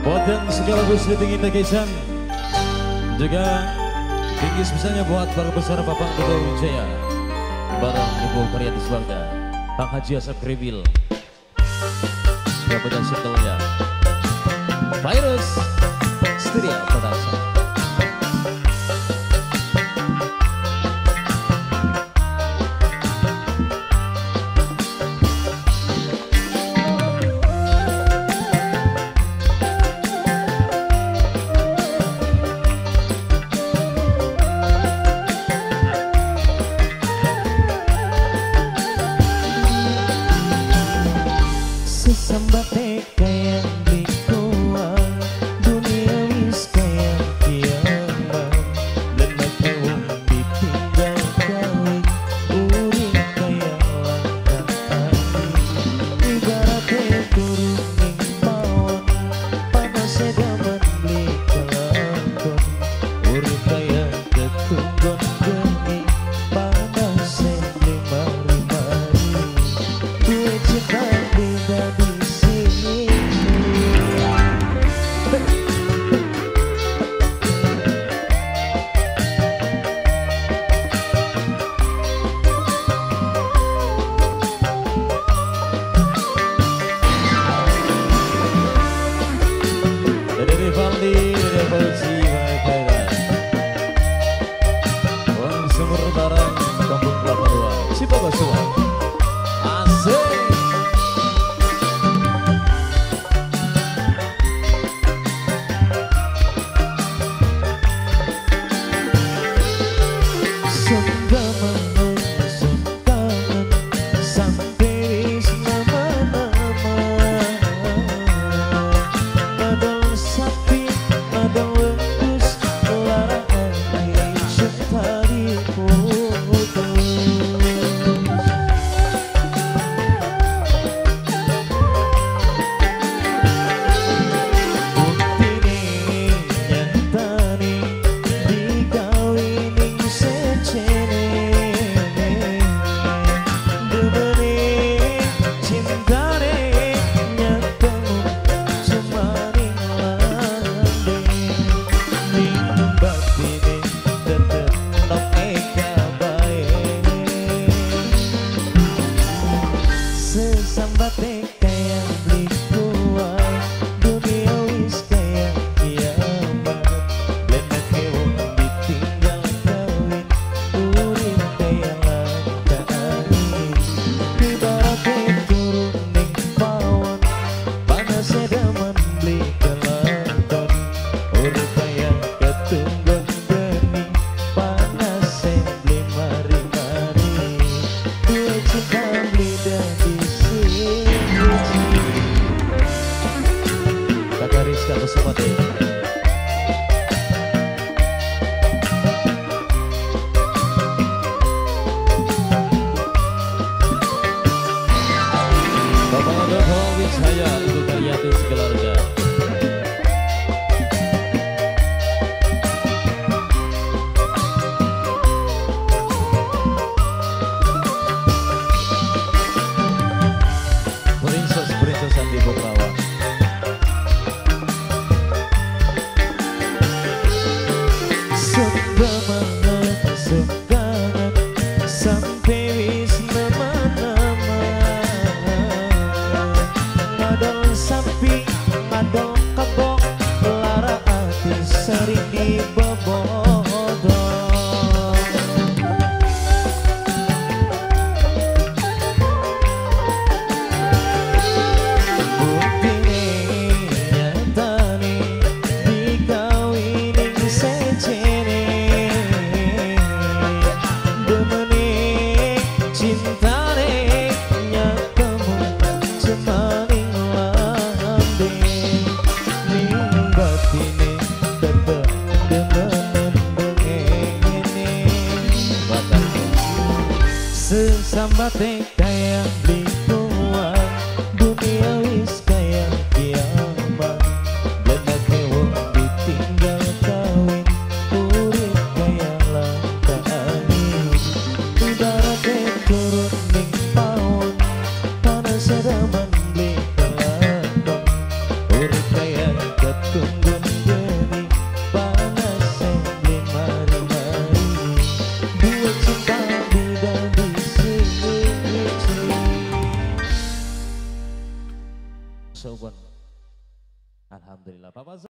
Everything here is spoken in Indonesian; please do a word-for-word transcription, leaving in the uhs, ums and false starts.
Buat yang sekaligus ditingin Tegesan, juga tinggi sebesarnya buat para besar Bapak Dodo Wijaya, barang Ibu Karyatis Bangda, Pak Haji Asap Kribil, Bapak dan singlenya, Virus Studio Production. Sambat kayak dikuang dunia wis kayak kiamat dan make wong ditinggal kawin urip kayak langkah ibaratnya turun ning pawon panas sedaman beli kelakon urip kayak ketunggon geni panas beli mari-mari duit cinta tidak di Saya Ibu Karyatis keluarga. Princess Princess Andi Bukrawa. Semangat semangat sampai wis nama-nama madol sapi madol kebok lara hati sering dibobodong bukti nyatane dikawinin secene demene cintane nyatamu cemaning lambe ning batine tetep demen bengene bakal sesambate kayak lingkungan dunia wis kayak kiamat dan make wong ditinggal kawin urip kayak langkah angin ibaratnya turun ning pawon panas sedaman beli kelakon urip kayak seubon. Alhamdulillah Papa